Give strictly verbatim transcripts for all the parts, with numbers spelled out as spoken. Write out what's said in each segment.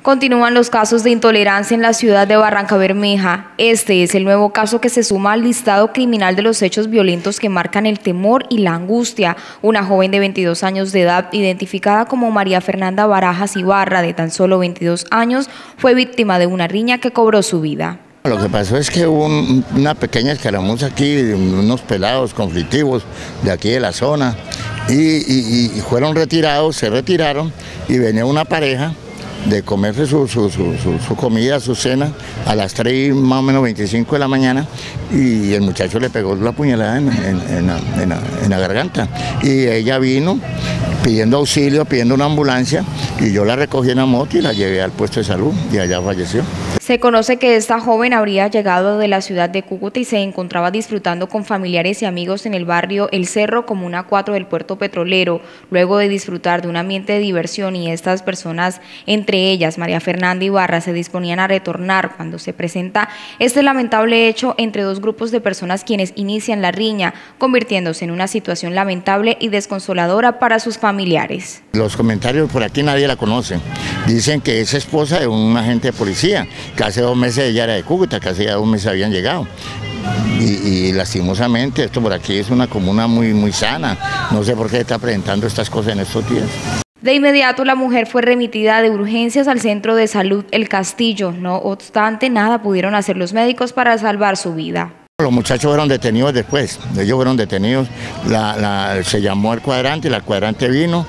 Continúan los casos de intolerancia en la ciudad de Barrancabermeja. Este es el nuevo caso que se suma al listado criminal de los hechos violentos que marcan el temor y la angustia. Una joven de veintidós años de edad, identificada como María Fernanda Barajas Ibarra, de tan solo veintidós años, fue víctima de una riña que cobró su vida. Lo que pasó es que hubo un, una pequeña escaramuza aquí, unos pelados conflictivos de aquí de la zona, y, y, y fueron retirados, se retiraron, y venía una pareja de comerse su, su, su, su, su comida, su cena, a las tres más o menos veinticinco de la mañana, y el muchacho le pegó la puñalada en, en, en, la, en, la, en la garganta, y ella vino pidiendo auxilio, pidiendo una ambulancia, y yo la recogí en la moto y la llevé al puesto de salud, y allá falleció. Se conoce que esta joven habría llegado de la ciudad de Cúcuta y se encontraba disfrutando con familiares y amigos en el barrio El Cerro, comuna cuatro del Puerto Petrolero, luego de disfrutar de un ambiente de diversión, y estas personas, entre ellas María Fernanda Ibarra, se disponían a retornar cuando se presenta este lamentable hecho entre dos grupos de personas quienes inician la riña, convirtiéndose en una situación lamentable y desconsoladora para sus familiares. Los comentarios por aquí nadie la conoce, dicen que es esposa de un agente de policía, que hace dos meses ella era de Cúcuta, que hace ya dos meses habían llegado. Y, y lastimosamente esto por aquí es una comuna muy, muy sana, no sé por qué está presentando estas cosas en estos días. De inmediato la mujer fue remitida de urgencias al centro de salud El Castillo. No obstante, nada pudieron hacer los médicos para salvar su vida. Los muchachos fueron detenidos después, ellos fueron detenidos, la, la, se llamó al cuadrante y la cuadrante vino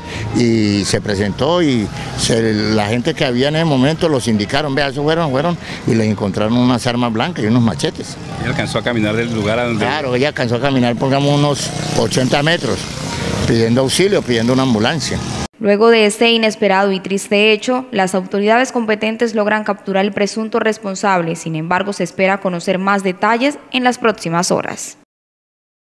y se presentó, y se, la gente que había en ese momento los indicaron, vea, eso fueron, fueron y les encontraron unas armas blancas y unos machetes. ¿Ella alcanzó a caminar del lugar a donde...? Claro, ella alcanzó a caminar, pongamos unos ochenta metros, pidiendo auxilio, pidiendo una ambulancia. Luego de este inesperado y triste hecho, las autoridades competentes logran capturar al presunto responsable. Sin embargo, se espera conocer más detalles en las próximas horas.